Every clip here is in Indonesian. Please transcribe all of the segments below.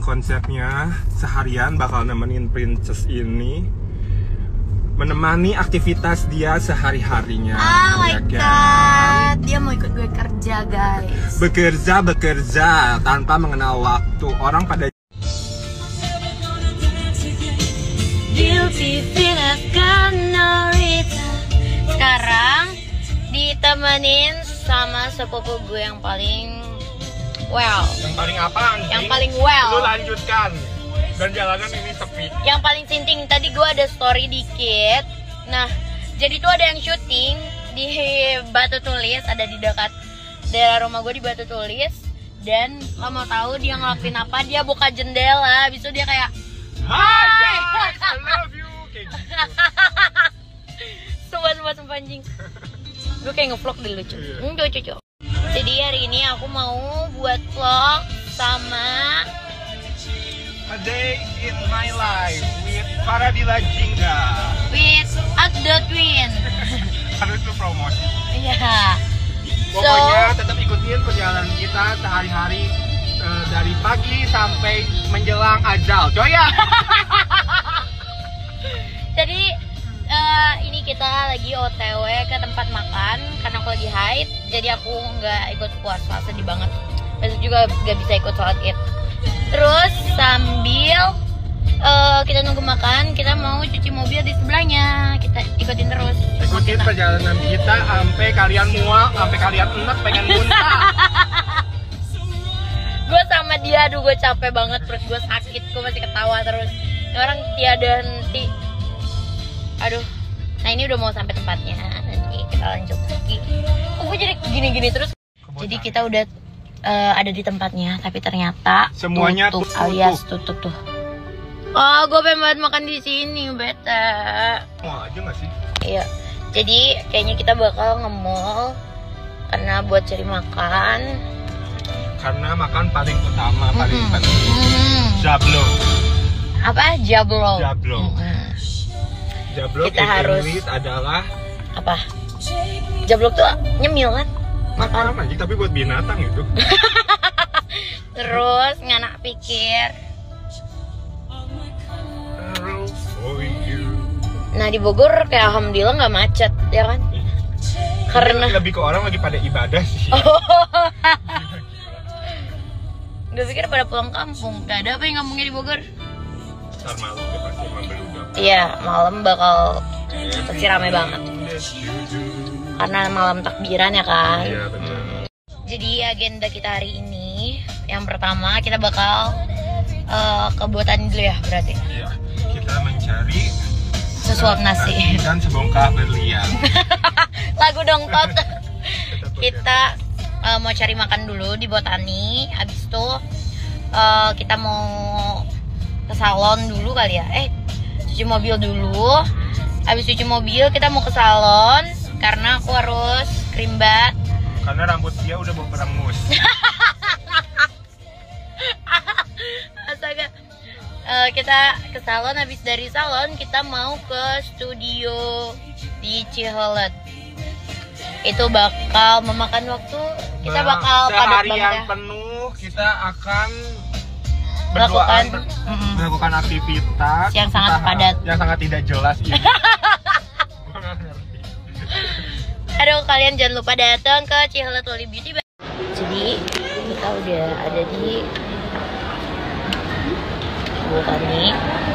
konsepnya seharian bakal nemenin Princess ini, menemani aktivitas dia sehari-harinya. Oh my ya kan? god, dia mau ikut gue kerja guys. Bekerja tanpa mengenal waktu. Orang pada Guilty feel I've got no reason. Sekarang ditemenin sama sepupu gue yang paling well. Yang paling apa? Anjing? Yang paling well. Lu lanjutkan. Dan jalanan ini sepi. Yang paling sinting, tadi gue ada story dikit. Nah, jadi tuh ada yang syuting di Batu Tulis, ada di dekat daerah rumah gue di Batu Tulis. Dan lo mau tahu dia ngelakuin apa? Dia buka jendela, habis itu dia kayak Hi guys, I love you. Kayak gitu. Sumpah anjing. Gue kayak ngevlog dulu lucu. Lucu. Jadi hari ini aku mau buat vlog sama A day in my life with Faradila Jingga. with the Twin. Harus lu promosi. Iya. Pokoknya tetap ikutin perjalanan kita sehari-hari dari pagi sampai menjelang ajal. Coy ya. Jadi ini kita lagi OTW ke tempat makan karena aku lagi haid. Jadi aku nggak ikut puasa, sedih banget. Besok juga nggak bisa ikut sholat id. Terus sambil kita nunggu makan, kita mau cuci mobil di sebelahnya. Kita ikutin terus. Ikutin perjalanan kita sampai kalian mual, sampai kalian enak pengen muntah. Gue sama dia, aduh gue capek banget, perut gue sakit, gue masih ketawa terus. Ini orang tiada henti. Aduh. Nah ini udah mau sampai tempatnya. Nanti kita lanjut lagi. Gue jadi gini-gini terus. Jadi kita udah ada di tempatnya, tapi ternyata semuanya tutup, tutup. alias tutup tuh. Oh, gue pengen banget makan di sini, bete. Mau aja nggak sih? Iya. Jadi kayaknya kita bakal nge-mall karena buat cari makan. Karena makan paling utama, paling penting. Jablo. Apa? Jablo. Jablo Kita harus adalah apa? Jablo tuh nyemil kan? Makan. Makan aja, tapi buat binatang itu. Terus nganak pikir. Nah di Bogor kayak alhamdulillah nggak macet ya kan? Karena lebih ke orang lagi pada ibadah sih. Gue pikir pada pulang kampung. Gak ada apa yang ngomongnya di Bogor. Ntar malam udah pasti membeludak. Iya, malam bakal pasti rame banget. Karena malam takbiran ya kan. Iya benar. Jadi agenda kita hari ini, yang pertama kita bakal ke Botani dulu ya berarti. Iya, kita mencari Sesuap nasi dan sebongkah berlian. Lagu dong Tot. Kita mau cari makan dulu di Botani. Habis itu kita mau ke salon dulu kali ya. Cuci mobil dulu. Habis cuci mobil kita mau ke salon karena aku harus krimbat. Karena rambut dia udah mau berangus. Astaga. Kita ke salon, habis dari salon kita mau ke studio di Cihelet. Itu bakal memakan waktu, kita bakal padat banget ya. Penuh kita akan berduaan melakukan aktivitas yang sangat padat, yang sangat tidak jelas ini. Aduh, kalian jangan lupa datang ke Cihelet Wali Beauty. Jadi kita udah ada di Botani.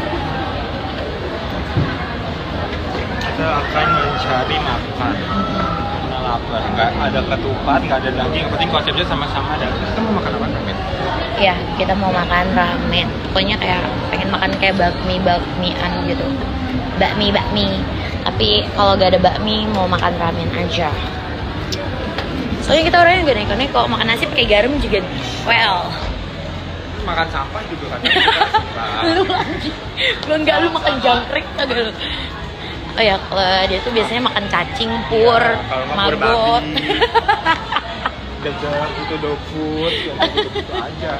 Kita akan mencari makan. Karena lapar, nggak ada ketupat, nggak ada daging. Yang penting konsepnya sama-sama ada. Kita mau makan apa? Ramen? Ya, kita mau makan ramen. Pokoknya kayak pengen makan kayak bakmian gitu. Bakmi. Tapi kalau gak ada bakmi, mau makan ramen aja. Soalnya kita orangnya gak neko-neko, makan nasi pakai garam juga well. Makan sampah juga kan. Lu lagi. Lu makan jangkrik kagak lu. Oh ya, kalau dia tuh biasanya makan cacing, pur, maggot. Jajan itu doput, yang gitu aja.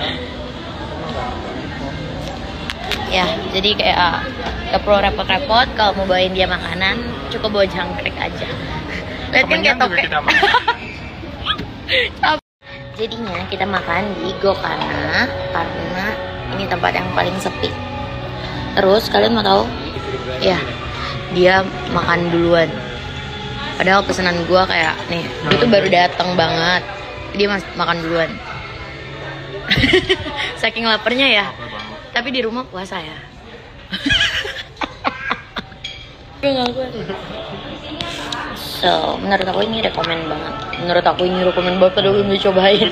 Ya, jadi kayak gak perlu repot-repot kalau mau bawain dia makanan, cukup bawa jangkrik aja. Lihat kan kayak topeng. Jadinya kita makan di Gokana karena Ini tempat yang paling sepi. Terus kalian mau tahu? Ya, dia makan duluan. Padahal pesanan gue kayak nih, itu baru datang banget. Dia makan duluan. Saking laparnya ya. Tapi di rumah puasa ya. Gue gak kuat. So, menurut aku ini rekomen banget. Padahal gue belum cobain.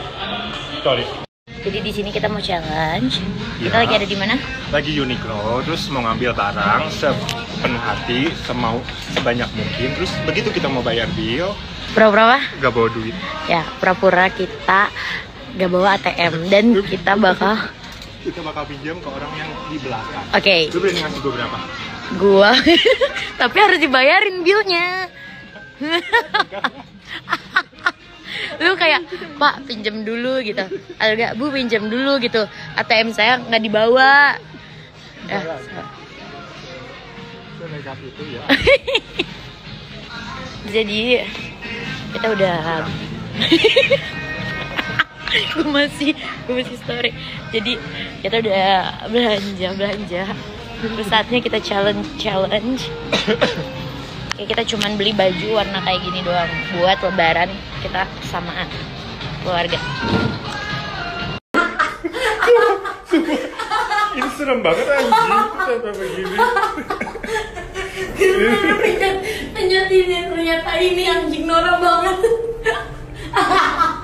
Jadi di sini kita mau challenge. Kita lagi ada di mana? Lagi Uniqlo, terus mau ngambil barang sepenuh hati, sebanyak mungkin. Terus begitu kita mau bayar bill, Pura-pura apa? gak bawa duit. Ya, pura-pura kita gak bawa ATM dan kita bakal pinjam ke orang yang di belakang. Oke. Lu berani ngasih gue berapa? Gua tapi harus dibayarin billnya. Lu kayak, Pak pinjam dulu gitu, atau enggak Bu pinjam dulu gitu, ATM saya nggak dibawa ya. Itu ya. Jadi kita udah gue masih story. Jadi kita udah belanja. Terus saatnya kita challenge. Kayak kita cuman beli baju warna kayak gini doang buat lebaran kita samaan keluarga. Ini serem banget anjing, kenapa begini? Ternyata ini anjing norak banget.